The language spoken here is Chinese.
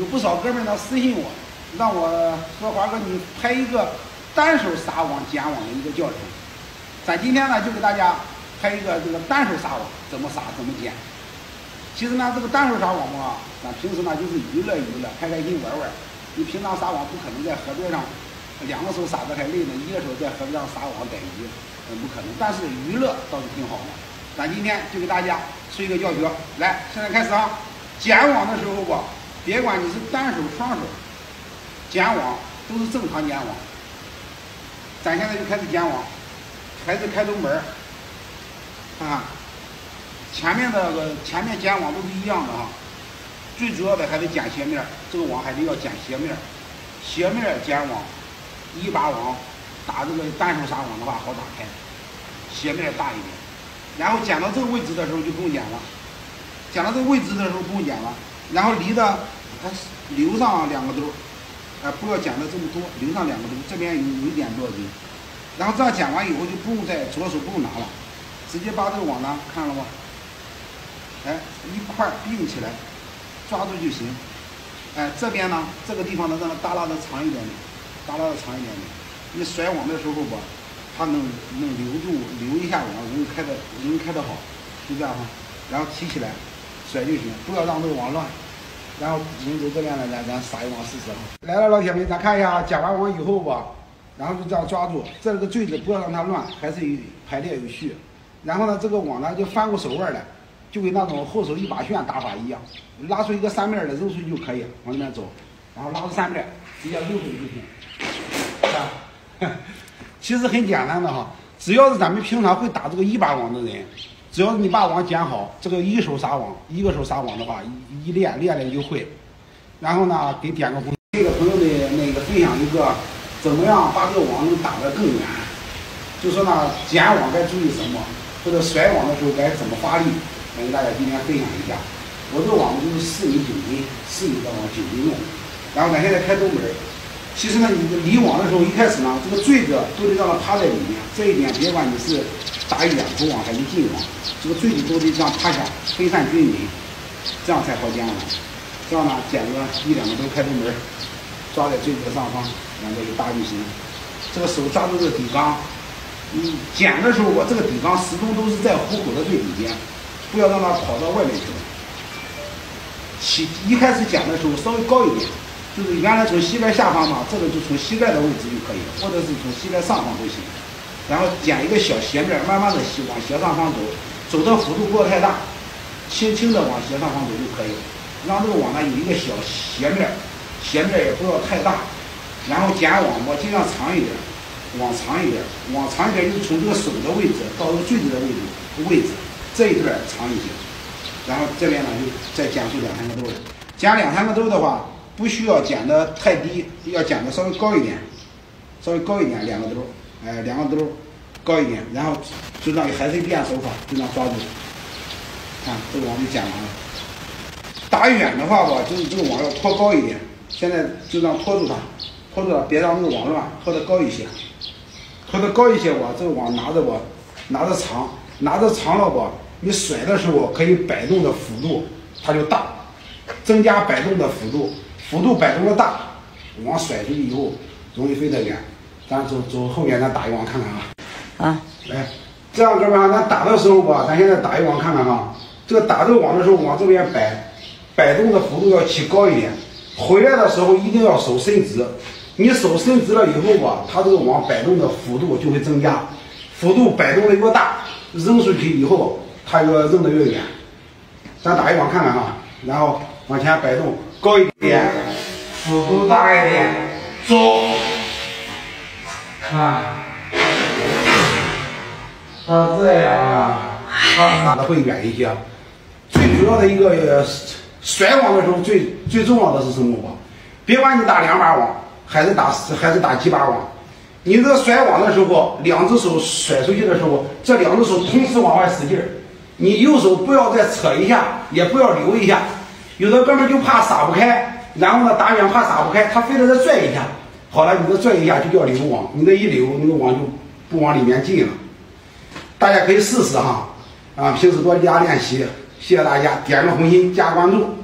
有不少哥们儿呢私信我，让我说华哥你拍一个单手撒网剪网的一个教程。咱今天呢就给大家拍一个这个单手撒网怎么撒怎么剪。其实呢这个单手撒网嘛，咱平时呢就是娱乐娱乐，开开心玩玩。你平常撒网不可能在河边上两个手撒着还累呢，一个手在河边上撒网逮鱼，不可能。但是娱乐倒是挺好的。咱今天就给大家出一个教学，来，现在开始啊！剪网的时候吧，别管你是单手双手，剪网都是正常剪网。咱现在就开始剪网，还是开头门，看看前面剪网都是一样的哈。最主要的还得剪斜面，这个网还得要剪斜面，斜面剪网，一把网打这个单手撒网的话好打开，斜面大一点。然后剪到这个位置的时候就不用剪了，剪到这个位置的时候不用剪了，然后离的它留上2个兜，不要剪的这么多，留上2个兜，这边有1点多斤，然后这样剪完以后就不用再左手不用拿了，直接把这个网呢看了吗？一块并起来，抓住就行。这边呢这个地方呢让它耷拉的长一点点，耷拉的长一点点，你甩网的时候吧。它能留一下网，容易开得好，就这样哈。然后提起来，甩就行，不要让这个网乱。然后从这边来，咱撒一网试试哈。来了，老铁们，咱看一下剪完网以后吧，然后就这样抓住，这个坠子不要让它乱，还是排列有序。然后呢，这个网呢就翻过手腕来，就跟那种后手一把旋打法一样，拉出一个3面的扔出去就可以，往里面走，然后拉出3面，直接扔出去就行。啊。其实很简单的哈，只要是咱们平常会打这个一把网的人，只要你把网剪好，这个一手撒网，一个手撒网的话，一练就会。然后呢，给点个朋友，这个朋友的分享一个，怎么样把这个网能打得更远？就说呢，剪网该注意什么，或者甩网的时候该怎么发力，我给大家今天分享一下。我这个网就是4米9斤，4米的网9斤用。然后咱现在开头门。其实呢，你离网的时候，一开始呢，这个坠子都得让它趴在里面。这一点，别管你是打远投网还是近网，这个坠子都得这样趴下，分散均匀，这样才好剪网。这样呢，剪个1、2个都开头门，抓在坠子的上方，两个就搭就行。这个手抓住这个底缸，你剪的时候，我这个底缸始终都是在虎口的最底边，不要让它跑到外面去了。一开始剪的时候稍微高一点。就是原来从膝盖下方嘛，这个就从膝盖的位置就可以，或者是从膝盖上方都行。然后剪一个小斜面，慢慢的往斜上方走，走的幅度不要太大，轻轻的往斜上方走就可以了。让这个网呢有一个小斜面，斜面也不要太大。然后剪网吧尽量长一点，网长一点，就从这个手的位置到这个坠子的位置这一段长一些。然后这边呢就再剪出2、3个兜来，剪2、3个兜的话。不需要剪得太低，要剪得稍微高一点，2个兜，2个兜高一点，然后就这样还是练手法，就这样抓住，看这个网就剪完了。打远的话吧，就是这个网要拖高一点，现在就这样拖住它，别让这个网乱，拖得高一些，吧，这个网拿着长了吧，你甩的时候可以摆动的幅度它就大，增加摆动的幅度摆动的大，网甩出去以后容易飞得远。咱走后面，咱打一网看看啊。来，这样哥们，咱打的时候吧，咱现在打一网看看啊。这个打这个网的时候，往这边摆动的幅度要起高一点。回来的时候一定要手伸直，你手伸直了以后吧，它这个网摆动的幅度就会增加，幅度摆动的越大，扔出去以后它越扔得越远。咱打一网看看啊，然后往前摆动。高一点，幅度大一点，走，这样啊，打的会远一些。最主要的一个甩网的时候，最重要的是什么吧？别管你打2把网，还是打几把网，你这个甩网的时候，2只手甩出去的时候，这2只手同时往外使劲儿，你右手不要再扯一下，也不要留一下。有的哥们就怕撒不开，然后呢打远怕撒不开，他非得再拽一下，好了，你这拽一下就叫留网，你这一留，那个网就不往里面进了。大家可以试试哈，平时多加练习，谢谢大家，点个红心加关注。